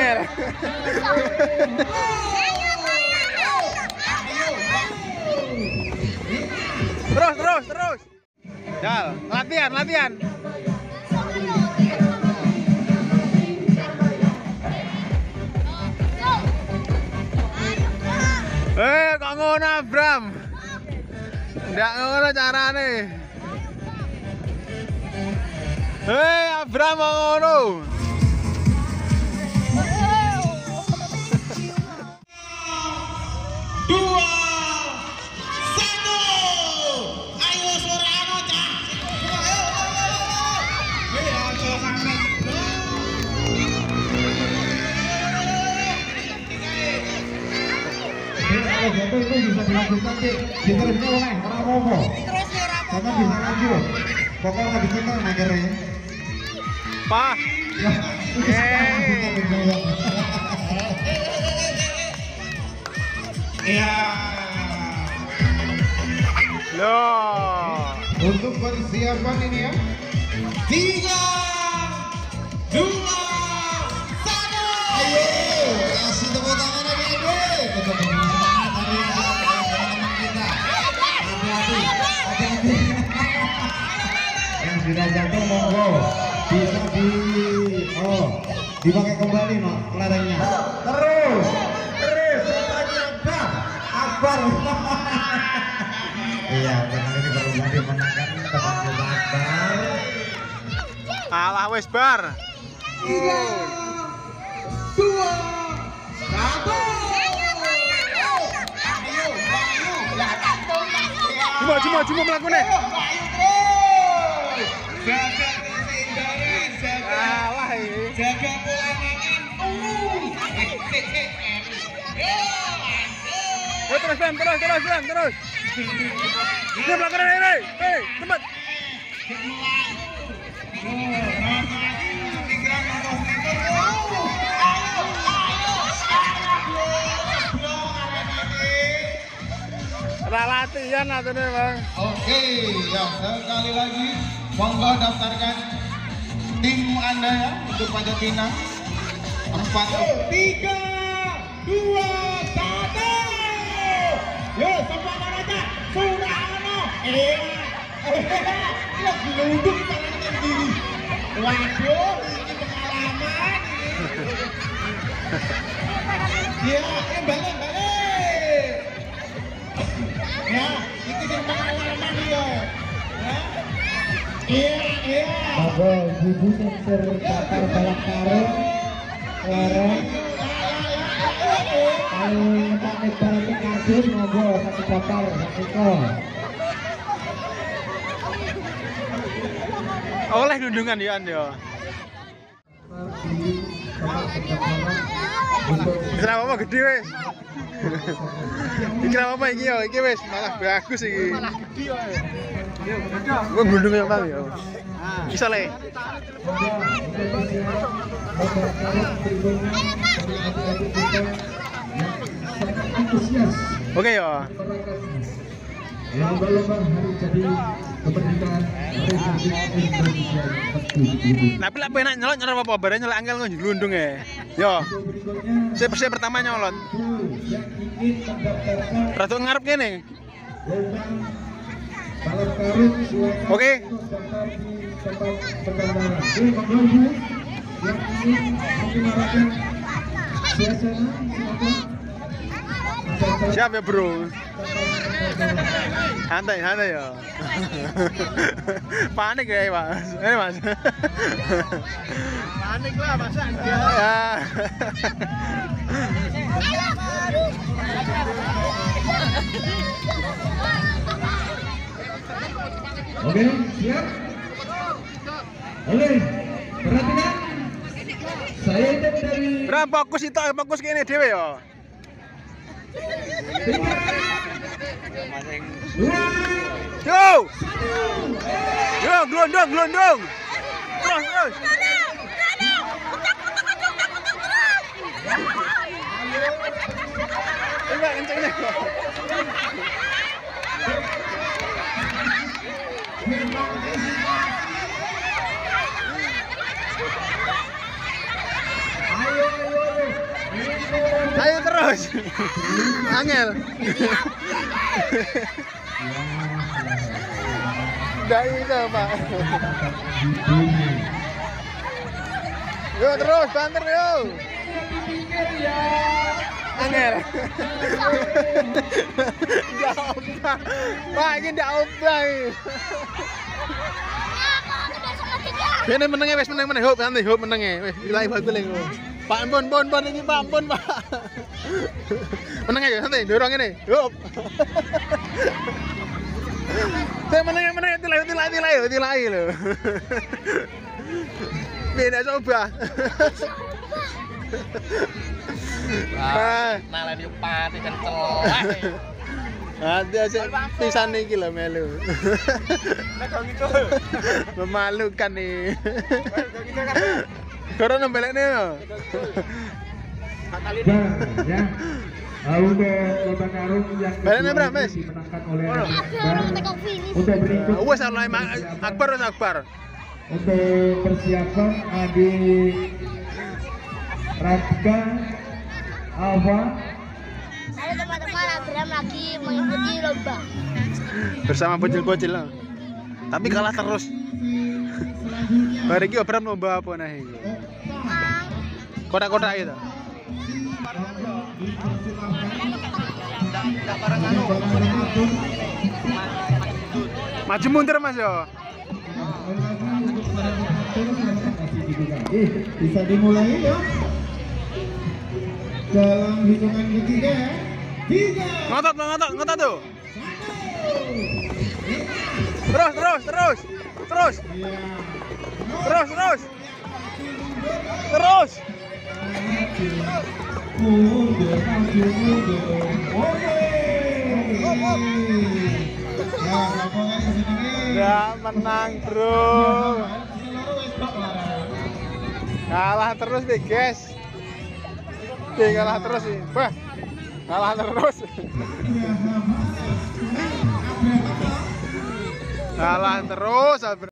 angel. Terus. Jal, latihan. Kok ngono Abram? Ndak ngono carane. Abram kok ngono. Jatuh itu bisa dilanjutkan diterusnya oleh orang romo karena bisa lanjut pokoknya nggak bisa kan akhirnya Pak ya loh untuk persiapan ini ya 3, 2, 1 ayo kasih tepuk tangan adik-adik yang sudah jatuh monggo bisa dipakai kembali no kelerengnya terus Akbar iya karena ini baru dimenangkan teman kita Akbar alah wes bar 3, 2, 1 Cuma melakukannya. Jaga keseimbangan, jaga keseimbangan. Terus. Dia melakukan ini. Cepat. Latihan atau nih bang? Oke, ya sekali lagi monggo daftarkan tim Anda ya untuk Panjat Pinang 4, 3, 2, 1 yo semua aja Surano gelundung tangan sendiri waduh ini pengalaman ya balik ya itu yang pengalaman dia ya iya monggo ibu sensor kapal balap karung lereng kalau tak nebarake kardus monggo satu kapal satu kol oleh gendungan ya Anda. Kira apa gede wes? Kira apa iki yo? Iki wes malah bagus iki. Malah gede yo. Gua glundung yang bang ya. Bisa le. Oke ya. Lomba-lomba harus jadi kepentingan Republik Indonesia. Tapi lah penak nyolot apa bareng nyolot angel nggak glundung ya. Yo. Saya pertama nyolot. Ratu ngarep gini. Oke. Siap ya bro. Santai ya. Panik ya mas. Ini mas. Panik lah masa enggak. Ya. Oke, siap. Oke, perhatikan. Saya dari berapa fokus ke ini dewe ya. Yo, glondong. Terus. Enggak kencengnya. Ayo. Terus. Angel. Nggak bisa, Pak. Yo terus, banter yo. Angel. Nggak obah. Pak, ini nggak obah. Ini menengnya wes meneng hop nanti hop menengnya wes nilai bagus lagi. Pak bon ini Pak bon Pak. Menengnya nanti dorong ini hop. Saya menengnya tilai loh. Beda coba. Malah diupati kencel. Ada sih pisan iki lho melu. Memalukan nih. Corona belekne yo. Ya. Untuk lomba karung yang Belekne berapa, Mas? dimenangkan oleh untuk berikut. Wes Akbar. Untuk persiapan adik Radka Alfa. Ada teman-teman Abraham lagi mengikuti lomba. Bersama bocil-bocil lah. Tapi kalah terus. Hari ini Abraham lomba apa nih? Kotak-kotak itu. Maju mundur Mas yo. Bisa dimulai ya. Dalam hitungan ketiga ya. 3. Ngotot tuh. Terus. Mundur. Oke. Ya menang bro. Kalah terus nih guys. Kalah terus nih. Wah. Kalah terus. Kalah terus.